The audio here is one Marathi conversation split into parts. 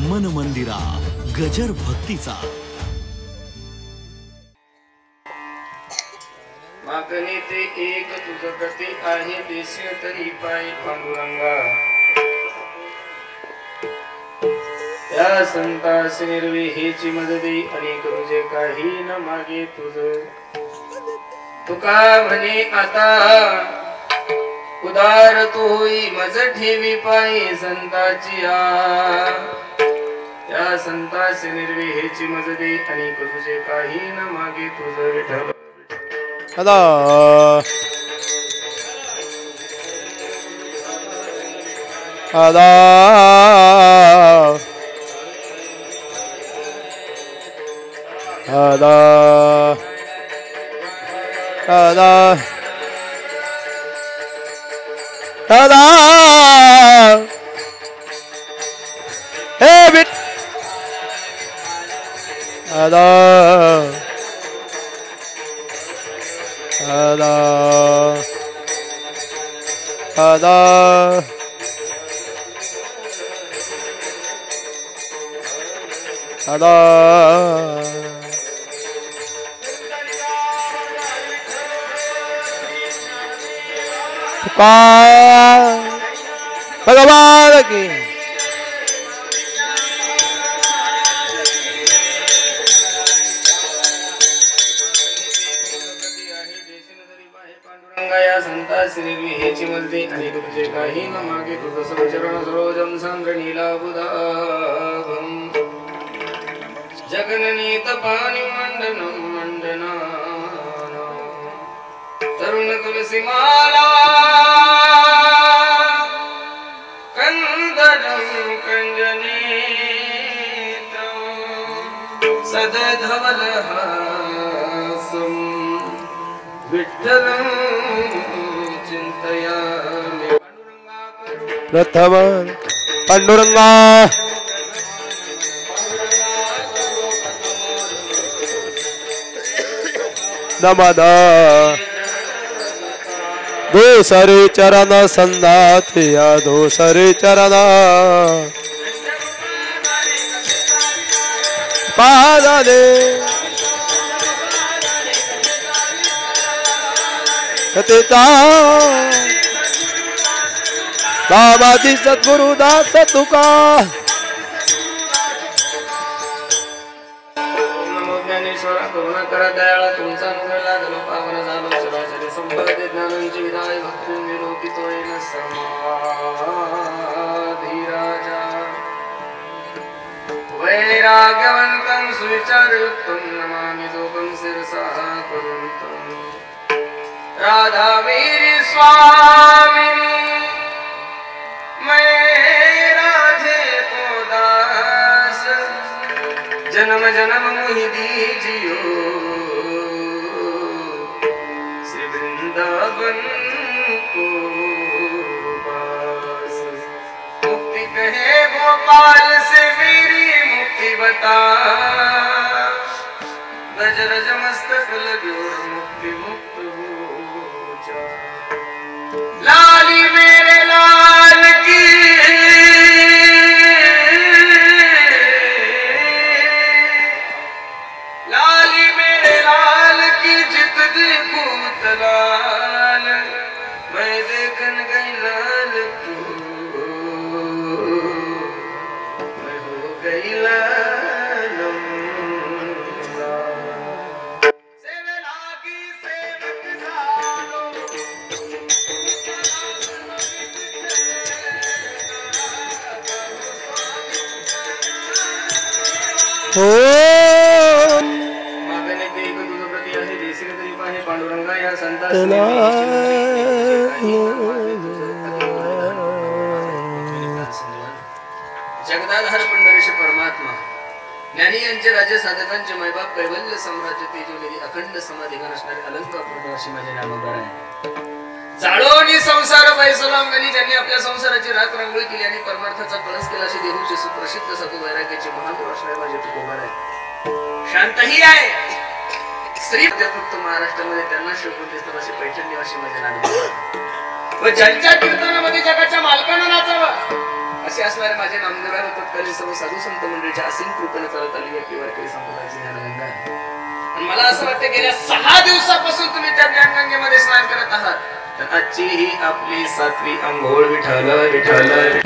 मन मंदिरा गजर भक्तीचा मागणी ते एक तुझ प्रती आहे देशी तरी पायी पांडुरंगा या संतास निर्विहेची मदती अनेक तुझे काही न मागे तुझ तुका म्हणे आता उदार तू होई मज ठेवी पायी संताची या संतास निर्विहेची मदती अनेक तुझे काही न मागे तुझ Vitthal Ada Ada Ada Ada Ada Hey bit Ada Ada Ada Ada Puकार भगवान की या संतास निर्विहेची मलती अनेक तुझे काही न मागे तुझ संचरण सरोजम सांद्र नीलाबुधाभम जगननी तपानि मंडनम मंडना तरुण तुलसी माला कंदरम कंजनेत्र सदधवल हासम विठ्ठलम चिंतयामि प्रथम पांडुरंगा नमदा दोसरे चरण संदातिया दोसरे चरण पादा दे कथिता बाबाजी सद्गुरु दास तुका नमो ज्ञानेश्वर करुणाकर दयाळा तुमचा अनुग्रह लागलो पावन झालो सदाचारी संपत्ती ज्ञानांची विदाय भक्ती विलोकितो येन समाधीराजा वैराग्यवंतं सुविचारयुक्तं नमामि जोगं शिरसा करुन्तं राधावीर स्वामिनी मैं राधे को दास जन्म जन्म मुहि दीजियो श्री वृंदावन को बास मुक्ति कहे गोपाल से मेरी मुक्ति बता गज रज मस्तक लगे मुक्ति मुक्त लाली मेरे लाल की लाली मेरे लाल की जित देखो तलाल मैं देखन गई लाल को मैं हो गई लालम सेवे लागी सेवक जानो मागणे ते एक तुझ प्रती आहे देशी तरी पाहे पांडुरंगा या संतास जगदाधार पंढरीश परमात्मा ज्ञानी यांचे राज्य साधकांचे मैबाप कैवल्य साम्राज्य तेजोनिधी अखंड समाधी असणारे अलंकापूर्ण अशी माझे नामगार आहे जाळोनी संसार वैसलांगणी ज्यांनी आपल्या संसाराची राख रांगोळी केली आणि परमार्थाचा कळस केला अशी देहूचे सुप्रसिद्ध सतु वैराग्याचे महान असणारे माझे तुकोबार आहे शांतही आहे स्त्री फक्त महाराष्ट्रामध्ये त्यांना शोभून दिसतात असे पैठण निवासी माझे नामगार व ज्यांच्या कीर्तनामध्ये जगाच्या मालकांना नाचावा असे असणारे माझे नामदेव तत्कालीन सर्व साधू संत मंडळीच्या असीम कृपेने चालत आली आहे वारकरी संप्रदायाची ज्ञानगंगा आहे. आणि मला असं वाटतं गेल्या 6 दिवसापासून तुम्ही त्या ज्ञानगंगेमध्ये स्नान करत आहात. तर आजची ही आपली 7वी अंघोळ. विठ्ठल विठ्ठल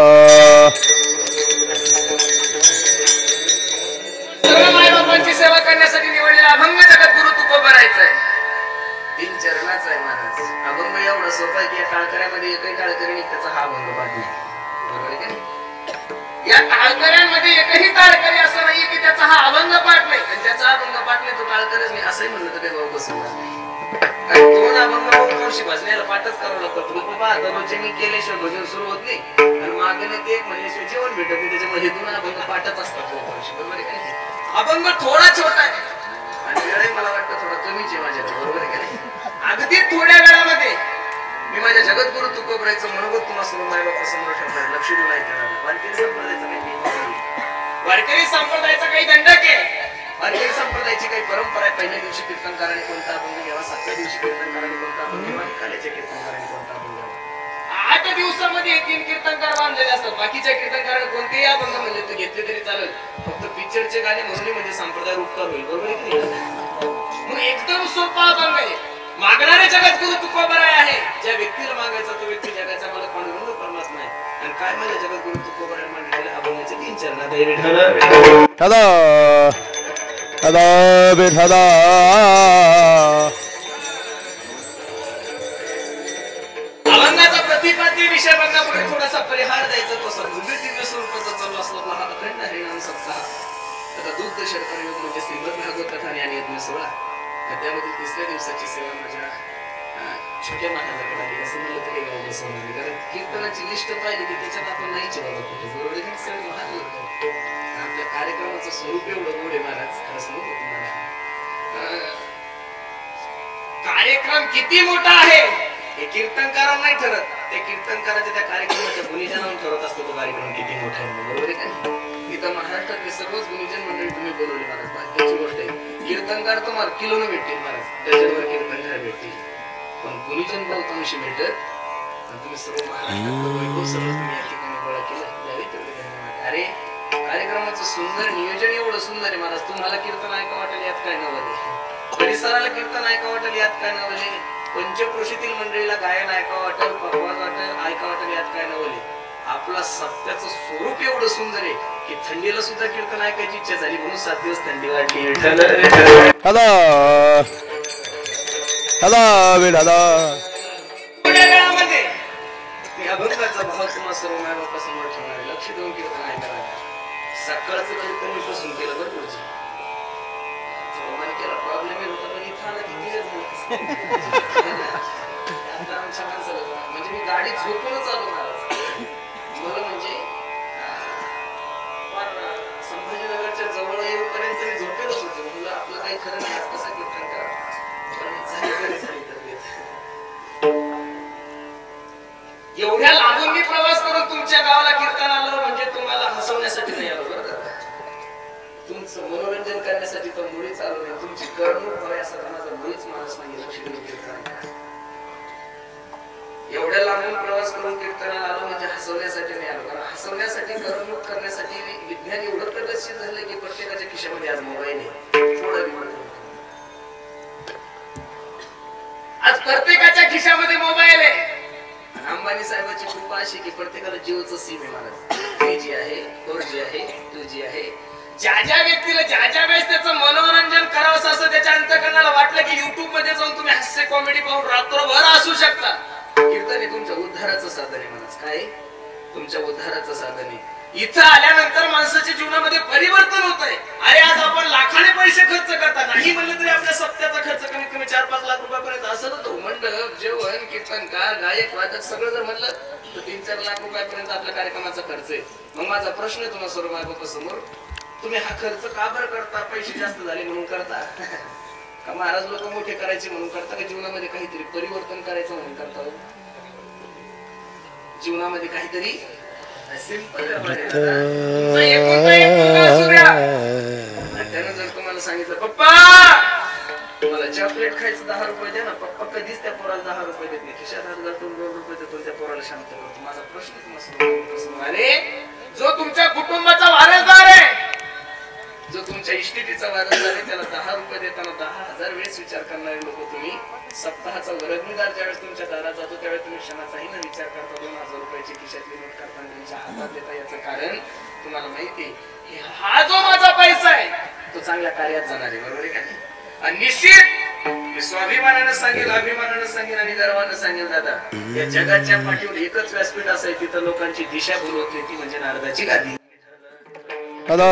सर्व मायबापांची सेवा करण्यासाठी निवडलेला अभंग जगद्गुरु तुकोबरायचा आहे. 3 चरणाचा आहे महाराज. अभंग एवढा सोपा आहे की या टाळकऱ्यामध्ये एकही टाळकरी त्याचा हा अभंग पाठ नाही. बरोबर आहे का? या टाळकऱ्यांमध्ये एकही टाळकरी असं नाही की त्याचा हा अभंग पाठ नाही. आणि ज्याचा अभंग पाठ नाही तो टाळकरच नाही असंही म्हणलं तर काही भाऊ बसवणार नाही. कारण 2 अभंग बहुतांशी भजनाला पाठच करावं लागतं. रूप पहा दररोजचे मी केल्याशिवाय भजन सुरू होत नाही आणि मागणे ते एक म्हणल्याशिवाय जेवण भेटत नाही. त्याच्यामुळे हे 2 अभंग पाठच असतात बहुतांशी. बरोबर आहे का? अभंग थोडा छोटा आहे आणि वेळही मला वाटतं थोडा कमीच आहे माझ्याकडे. बरोबर आहे का? अगदी थोड्या वेळामध्ये मी माझ्या जगद्गुरु तुकोबरायचं मनोगत तुम्हाला सर्व मायबापा समोर ठेवणार. लक्ष देऊन ऐकणार. वारकरी संप्रदायाचा काही नियम नाही. वारकरी संप्रदायाचा काही दंडक आहे. वारकरी संप्रदायाची काही परंपरा आहे. पहिल्या दिवशी कीर्तनकाराने कोणता अभंग घ्यावा, 7व्या दिवशी कीर्तनकाराने कोणता अभंग घ्यावा, निकालाच्या कीर्तनकाराने कोणता अभंग घ्यावा. 8 दिवसामध्ये 3 कीर्तनकार बांधलेले असतात. बाकीच्या कीर्तनकाराने कोणतेही अभंग म्हणले तर घेतले तरी चालेल. फक्त पिक्चरचे गाणे म्हणून म्हणजे संप्रदाय उपकार होईल. बरोबर आहे की नाही? मग एकदम सोपा अभंग आहे. मागणारे जगद्गुरु तुकोबराय आहे. ज्या व्यक्तीला मागायचा तो व्यक्ती जगाचा मला पांडुरंग परमात्मा आहे. आणि काय माझ्या जगद्गुरु तुकोबराय मांडलेल्या अभंगाचे 3 चरणात आहे. विठ्ठल हदा विठ्ठल अभंगाचा प्रतिपाद्य विषय बघण्यापुढे थोडासा परिहार द्यायचा. तो सद्गुरु दिव्य स्वरूपाचा चालू असला हा अखंड हरिनाम सप्ताह. आता दुग्ध शर्करा योग म्हणजे श्रीमद भागवत कथा आणि यज्ञ 16. त्यामध्ये 3ऱ्या दिवसाची सेवा माझ्या छोट्या महाराजाकडे आली. असं म्हणलं तरी गाव बसवणार. कारण कीर्तनाची लिस्ट पाहिली की त्याच्यात आपण नाहीच बाबा कुठे. बरोबर आहे? सगळे महान लोक. आपल्या कार्यक्रमाचं स्वरूप एवढं गोड आहे महाराज. खरं सांगू तुम्हाला कार्यक्रम किती मोठा आहे हे कीर्तनकारांना नाही ठरत. त्या कीर्तनकाराच्या त्या कार्यक्रमाच्या गुणीजनावर ठरत असतो तो कार्यक्रम किती मोठा आहे. बरोबर आहे का? इथं महाराष्ट्रातले सर्वच गुणीजन मंडळी तुम्ही बोलवले महाराज. भाग्याची गोष्ट आहे. कीर्तनकार तुम्हाला किलोनं भेटतील महाराज. डझनवर कीर्तनकार भेटतील. पण गुणीजन बहुतांशी भेटत. तुम्ही सर्व महाराष्ट्रातलं वैभव सर्व तुम्ही या ठिकाणी गोळा केलं. यावे तेवढे धन्यवाद. अरे कार्यक्रमाचं सुंदर नियोजन एवढं सुंदर आहे महाराज. तुम्हाला कीर्तन ऐका वाटेल यात काय नवले. परिसराला कीर्तन ऐका वाटेल यात काय नवले. पंचक्रोशीतील मंडळीला गायन ऐका वाटेल, परवाज वाटेल, ऐका वाटेल यात काय नवले. आपला सत्याचं स्वरूप एवढं सुंदर आहे की थंडीला सुद्धा कीर्तन ऐकायची इच्छा झाली म्हणून 7 दिवस थंडी वाटली. हदा हदा विठ्ठल थोड्या वेळामध्ये मी अभंगाचा भाव तुम्हाला सर्व मायबापा समोर ठेवणार आहे. लक्ष देऊन कीर्तन ऐकणार. सकाळचं कधी पासून केलं बरं पुढची केला प्रॉब्लेम येत होता. पण इथं आला किती झालं आता आमच्या माणसाला म्हणजे मी गाडी झोपूनच आलो महाराज. मला म्हणजे संभाजीनगरच्या जवळ येऊपर्यंत मी झोपेलच होतो. म्हणलं आपलं काही खरं नाही. कसं कीर्तन करा एवढ्या लांबून मी प्रवास करून तुमच्या गावाला कीर्तन आलो म्हणजे तुम्हाला हसवण्यासाठी नाही आलो. बरं तुमचं मनोरंजन करण्यासाठी तर मुळीच आलो नाही. तुमची करमणूक व्हावी असा माझा मुळीच माणूस नाही. लक्ष देऊन कीर्तन एवढ्या लांबून प्रवास करून कीर्तनाला आलो म्हणजे हसवण्यासाठी नाही आलो. कारण हसवण्यासाठी करमणूक करण्यासाठी विज्ञान एवढं प्रगतशील झालं की प्रत्येकाच्या खिशामध्ये आज मोबाईल आहे. थोडं आज प्रत्येकाच्या खिशामध्ये मोबाईल आहे. अंबानी साहेबांची कृपा अशी की प्रत्येकाला जिओचं सिम आहे महाराज. 3G आहे, 4G आहे, 2G आहे. ज्या ज्या व्यक्तीला ज्या ज्या वेळेस त्याचं मनोरंजन करावं असं त्याच्या अंतःकरणाला वाटलं की युट्यूब मध्ये जाऊन तुम्ही हास्य कॉमेडी पाहून रात्रभर असू शकता. कीर्तन हे तुमच्या उद्धाराचं साधन आहे महाराज. काय तुमच्या उद्धाराचं साधन आहे. इथं आल्यानंतर माणसाच्या जीवनामध्ये परिवर्तन होत आहे. अरे आज आपण लाखाने पैसे खर्च करता नाही म्हणलं तरी आपल्या सप्त्याचा खर्च कमीत कमी 4-5 लाख रुपयापर्यंत असत होतो. मंडप, जेवण, कीर्तनकार, गायक, वादक सगळं जर म्हणलं तर 3-4 लाख रुपयापर्यंत आपल्या कार्यक्रमाचा खर्च आहे. मग माझा प्रश्न तुम्हाला सर्व मायबापा समोर, तुम्ही हा खर्च का बरं करता? पैसे जास्त झाले म्हणून करता का महाराज लोक मोठे करायचे म्हणून करता का जीवनामध्ये काहीतरी परिवर्तन करायचं म्हणून करता? जीवनामध्ये काहीतरी सिंपल त्यानं जर तुम्हाला सांगितलं पप्पा मला चॉकलेट खायचं 10 रुपये द्या ना, पप्पा कधीच त्या पोराला 10 रुपये देत नाही. खिशात हात घालून 2 रुपये देतो त्या पोराला शांत करतो. माझा प्रश्न अरे जो तुमच्या कुटुंबाचा वारसदार आहे, जो तुमच्या इष्टितीचा वारसदार आहे, त्याला 10 रुपये देताना 10,000 वेळेस विचार करणारे लोक तुम्ही सप्ताहाचा वर्गणीदार ज्यावेळेस तुमच्या दारात जातो त्यावेळेस तुम्ही क्षणाचाही न विचार करता 2,000 रुपयाची खिशातली नोट करताना त्यांच्या हातात देता. याचं कारण तुम्हाला माहिती आहे, हा जो माझा पैसा आहे तो चांगल्या कार्यात जाणार आहे. बरोबर आहे का नाही? आणि निश्चित मी स्वाभिमानानं सांगेल, अभिमानानं सांगेल आणि गर्वानं सांगेल, दादा या जगाच्या पाठीवर एकच व्यासपीठ असाय तिथं लोकांची दिशा भूल होत नाही, ती म्हणजे नारदाची गादी. दादा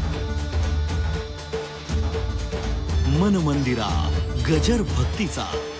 मन मंदिरा गजर भक्तीचा.